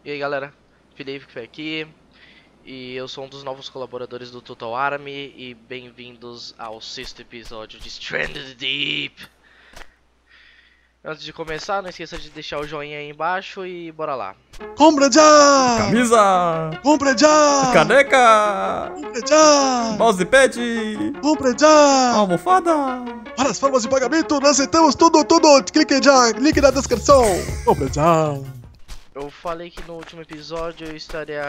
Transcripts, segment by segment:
E aí galera, Felipe aqui e eu sou um dos novos colaboradores do Total Army e bem-vindos ao sexto episódio de Stranded Deep. Antes de começar, não esqueça de deixar o joinha aí embaixo e bora lá. Compra já! Camisa! Compra já! Caneca! Compra já! Mousepad! Compra já! Almofada! Para as formas de pagamento, nós aceitamos tudo! Clique já! Link na descrição! Compra já! Eu falei que no último episódio eu estaria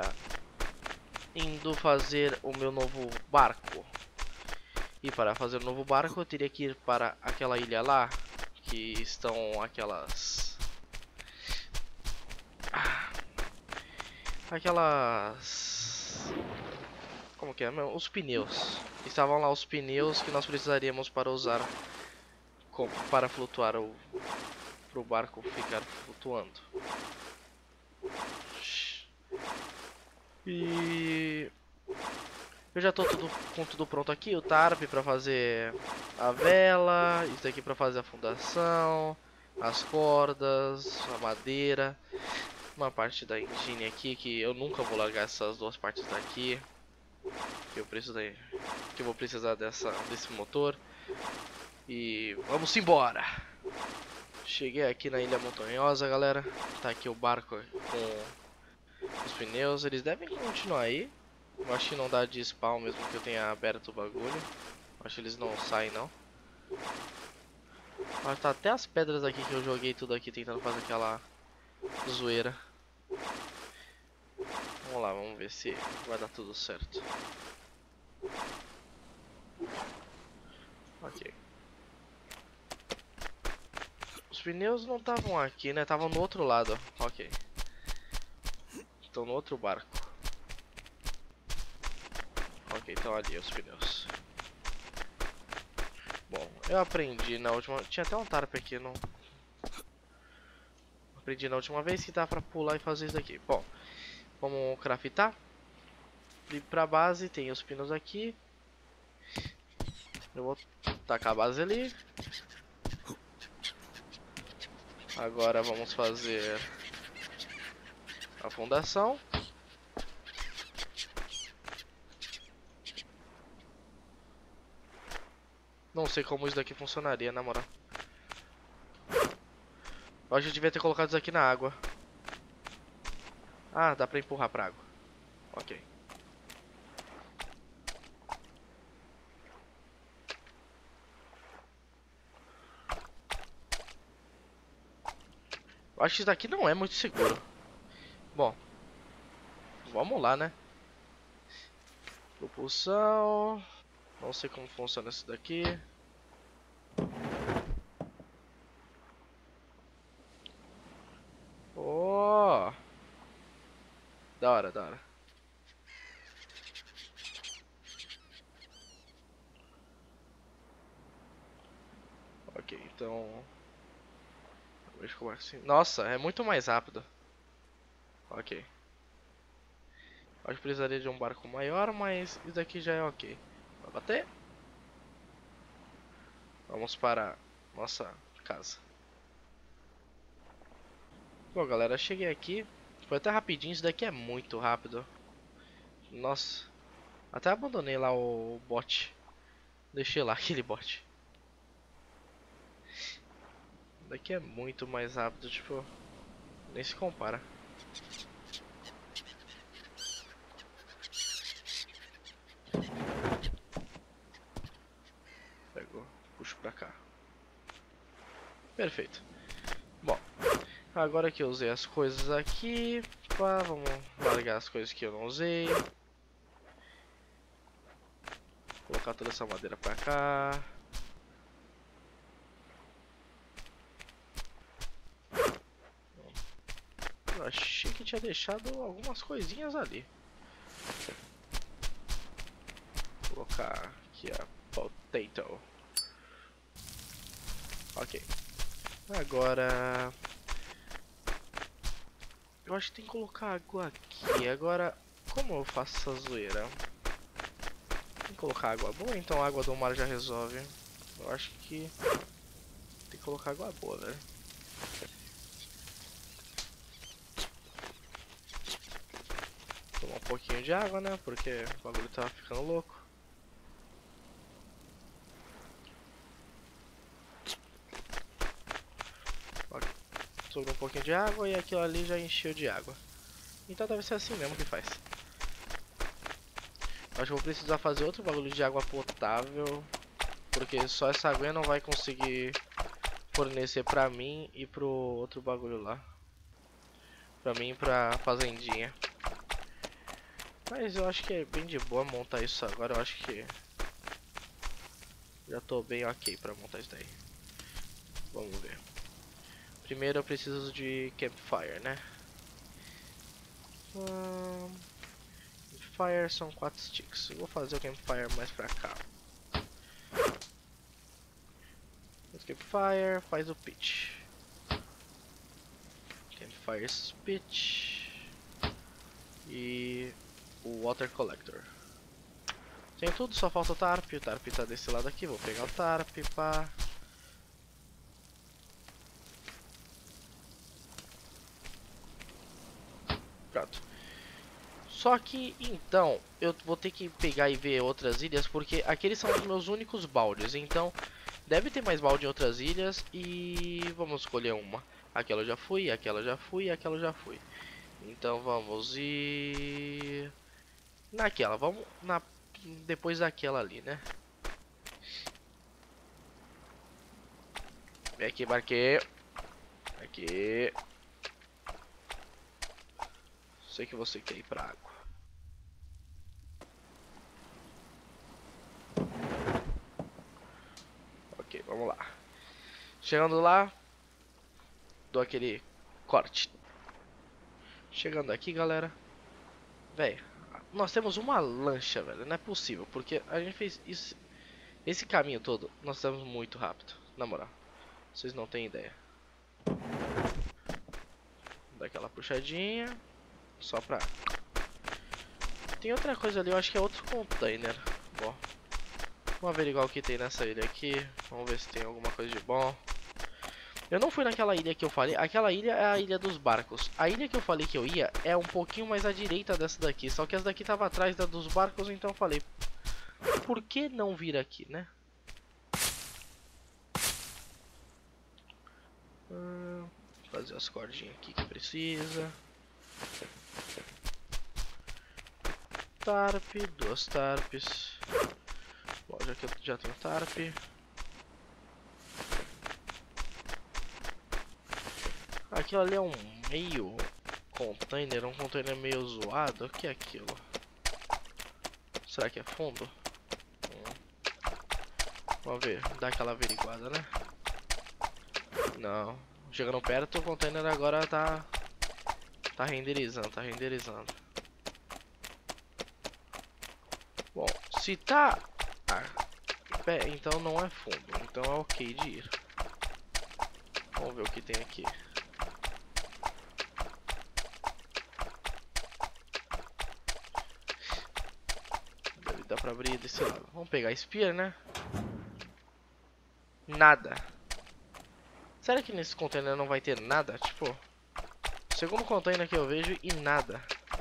indo fazer o meu novo barco. E para fazer o novo barco eu teria que ir para aquela ilha lá, que estão aquelas como que é? Os pneus. Estavam lá os pneus que nós precisaríamos para usar para flutuar pro barco ficar flutuando. E eu já tô com tudo pronto aqui, o tarp para fazer a vela, isso aqui para fazer a fundação, as cordas, a madeira, uma parte da engine aqui que eu nunca vou largar essas duas partes daqui. Que eu vou precisar desse motor. E vamos embora. Cheguei aqui na Ilha Montanhosa, galera. Tá aqui o barco com os pneus. Eles devem continuar aí. Eu acho que não dá de spawn mesmo que eu tenha aberto o bagulho. Acho que eles não saem não. Mas tá até as pedras aqui que eu joguei tudo aqui tentando fazer aquela zoeira. Vamos lá, vamos ver se vai dar tudo certo. Ok. Os pneus não estavam aqui, né? Estavam no outro lado. Ok. Estão no outro barco. Ok, estão ali os pneus. Bom, eu aprendi na última... Tinha até um tarp aqui, não... Aprendi na última vez que dá pra pular e fazer isso daqui. Bom, vamos craftar. E pra base tem os pinos aqui. Eu vou tacar a base ali. Agora vamos fazer a fundação. Não sei como isso daqui funcionaria, na moral. Eu acho que eu devia ter colocado isso aqui na água. Ah, dá pra empurrar pra água. Ok. Eu acho que isso daqui não é muito seguro. Bom, vamos lá, né? Propulsão. Não sei como funciona isso daqui. Oh! Da hora, da hora. Ok, então... Veja como é assim. Nossa, é muito mais rápido. Ok. Acho que precisaria de um barco maior, mas isso daqui já é ok. Vai bater? Vamos para nossa casa. Bom, galera, cheguei aqui. Foi até rapidinho, isso daqui é muito rápido. Nossa. Até abandonei lá o bot. Deixei lá aquele bot. Isso daqui é muito mais rápido, tipo... Nem se compara. Pegou, puxo pra cá. Perfeito. Bom, agora que eu usei as coisas aqui, pá, vamos largar as coisas que eu não usei. Colocar toda essa madeira pra cá. Eu achei que tinha deixado algumas coisinhas ali. Vou colocar aqui a potato. Ok. Agora... Eu acho que tem que colocar água aqui. Agora, como eu faço essa zoeira? Tem que colocar água boa? Então a água do mar já resolve. Eu acho que... Tem que colocar água boa, velho. pouquinho de água, né? Porque o bagulho tá ficando louco. Ok. Sobrou um pouquinho de água e aquilo ali já encheu de água. Então deve ser assim mesmo que faz. Acho que eu vou precisar fazer outro bagulho de água potável. Porque só essa água não vai conseguir fornecer pra mim e pro outro bagulho lá. Pra mim e pra fazendinha. Mas eu acho que é bem de boa montar isso agora. Eu acho que já tô bem ok pra montar isso daí. Vamos ver. Primeiro eu preciso de campfire, né? Campfire são 4 sticks. Eu vou fazer o campfire mais pra cá. O campfire faz o pitch. Campfire pitch. E o water collector. Tem tudo, só falta o tarp. O tarp tá desse lado aqui. Vou pegar o tarp, pá. Pronto. Só que, então, eu vou ter que pegar e ver outras ilhas, porque aqueles são os meus únicos baldes. Então, deve ter mais balde em outras ilhas e vamos escolher uma. Aquela eu já fui, aquela eu já fui, aquela eu já fui. Então, vamos ir naquela. Vamos na depois daquela ali, né? Vem aqui, barqueiro. Aqui. Sei que você quer ir pra água. Ok, vamos lá. Chegando lá, dou aquele corte. Chegando aqui, galera. Velho, nós temos uma lancha, velho. Não é possível, porque a gente fez isso, esse caminho todo. Nós estamos muito rápido, na moral. Vocês não têm ideia. Dá aquela puxadinha. Só pra... Tem outra coisa ali, eu acho que é outro container. Bom, vamos averiguar o que tem nessa ilha aqui. Vamos ver se tem alguma coisa de bom. Eu não fui naquela ilha que eu falei. Aquela ilha é a ilha dos barcos. A ilha que eu falei que eu ia é um pouquinho mais à direita dessa daqui. Só que essa daqui tava atrás da dos barcos, então eu falei, por que não vir aqui, né? Fazer as cordinhas aqui que precisa. Tarp, 2 tarps. Bom, já que eu já tenho tarp. Aquilo ali é um meio container, um container meio zoado. O que é aquilo? Será que é fundo? Vamos ver, dá aquela averiguada, né? Não. Chegando perto, o container agora tá renderizando, tá renderizando. Bom, se tá pé, então não é fundo, então é ok de ir. Vamos ver o que tem aqui. Deve dar pra abrir desse lado. Vamos pegar a spear, né? Nada. Será que nesse container não vai ter nada? Tipo, segundo container que eu vejo e nada.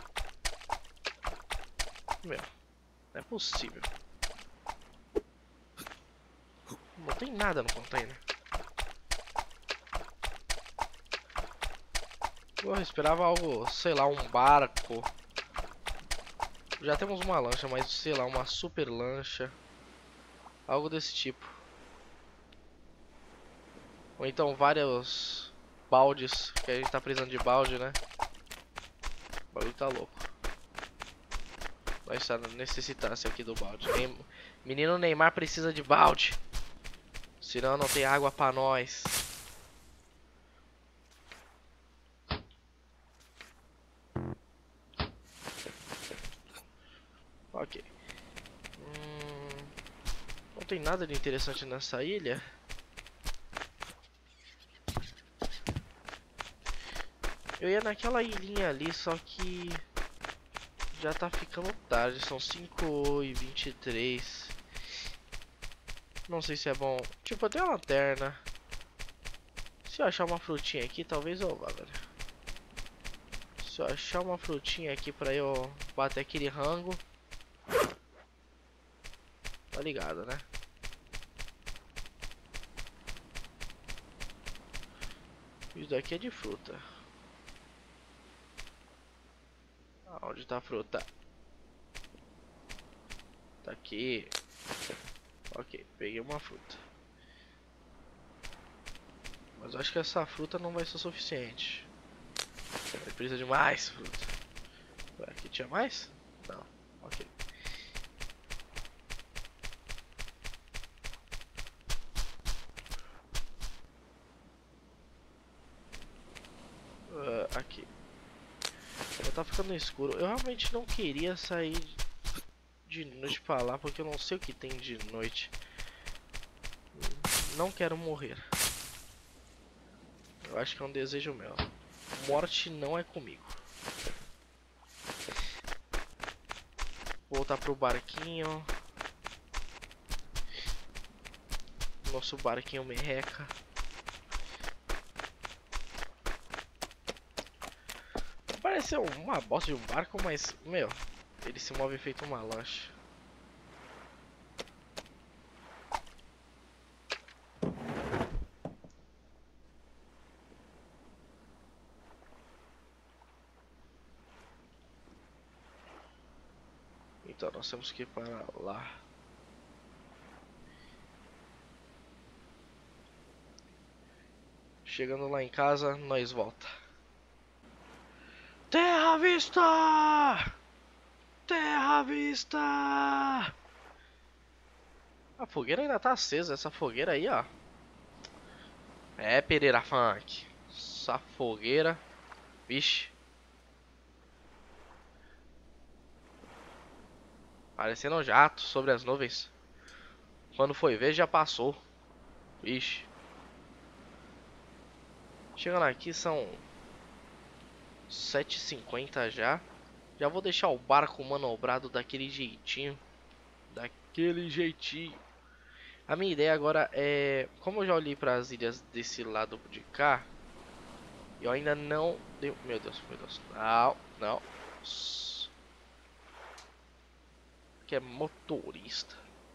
Meu, não é possível. Não tem nada no container. Eu esperava algo, sei lá, um barco. Já temos uma lancha, mas sei lá, uma super lancha. Algo desse tipo. Ou então vários baldes, que a gente tá precisando de balde, né? O bagulho tá louco. Nós necessitasse aqui do balde. Menino Neymar precisa de balde. Senão não tem água pra nós. Ok. Não tem nada de interessante nessa ilha. Eu ia naquela ilhinha ali, só que já tá ficando tarde, são 5h23. Não sei se é bom. Tipo, eu tenho uma lanterna. Se eu achar uma frutinha aqui, talvez eu vá, velho. Se Se eu achar uma frutinha aqui pra eu bater aquele rango. Tá ligado, né? Isso daqui é de fruta. Onde tá a fruta? Tá aqui. Ok, peguei uma fruta. Mas eu acho que essa fruta não vai ser suficiente. Precisa de mais fruta. Ué, aqui tinha mais? Não, ok. Aqui. Já tá ficando escuro. Eu realmente não queria sair de noite pra lá, porque eu não sei o que tem de noite. Não quero morrer. Eu acho que é um desejo meu. Morte não é comigo. Voltar pro barquinho. Nosso barquinho merreca. Parece uma bosta de um barco, mas, meu, ele se move feito uma lancha. Então nós temos que ir para lá. Chegando lá em casa, nós volta. Terra à vista! Terra à vista! A fogueira ainda tá acesa, essa fogueira aí, ó. É, Pereira Funk. Essa fogueira. Vixe. Parecendo um jato sobre as nuvens. Quando foi ver, já passou. Vixe. Chegando aqui, são 7h50 já. Já vou deixar o barco manobrado daquele jeitinho. Daquele jeitinho. A minha ideia agora é... Como eu já olhei para as ilhas desse lado de cá, eu ainda não... Meu Deus, meu Deus. Não, não. Que é motorista.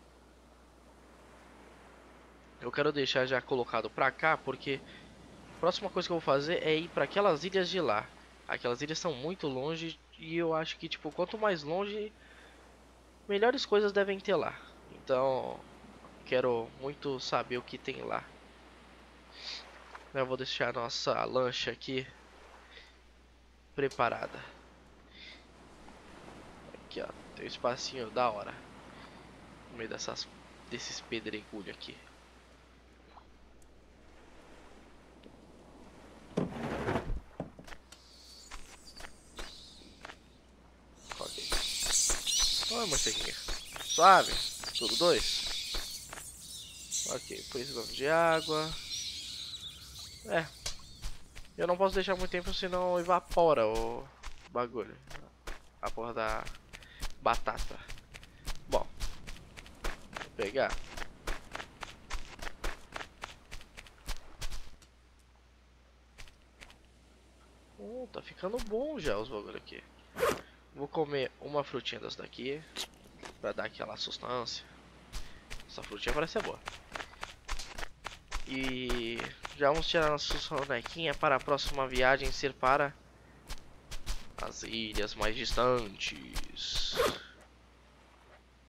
Eu quero deixar já colocado pra cá, porque a próxima coisa que eu vou fazer é ir para aquelas ilhas de lá. Aquelas ilhas são muito longe e eu acho que, tipo, quanto mais longe, melhores coisas devem ter lá. Então, quero muito saber o que tem lá. Eu vou deixar a nossa lancha aqui preparada. Aqui, ó, tem um espacinho da hora no meio desses pedregulhos aqui. Ok. Oi, morceguinha. Suave? Tudo 2? Ok, precisamos de água. Eu não posso deixar muito tempo, senão evapora o bagulho. A porra da batata. Bom, vou pegar. Tá ficando bom já os bagulho aqui. Vou comer uma frutinha dessa daqui pra dar aquela sustância. Essa frutinha parece ser boa. E já vamos tirar nossa sonequinha para a próxima viagem ser para as ilhas mais distantes.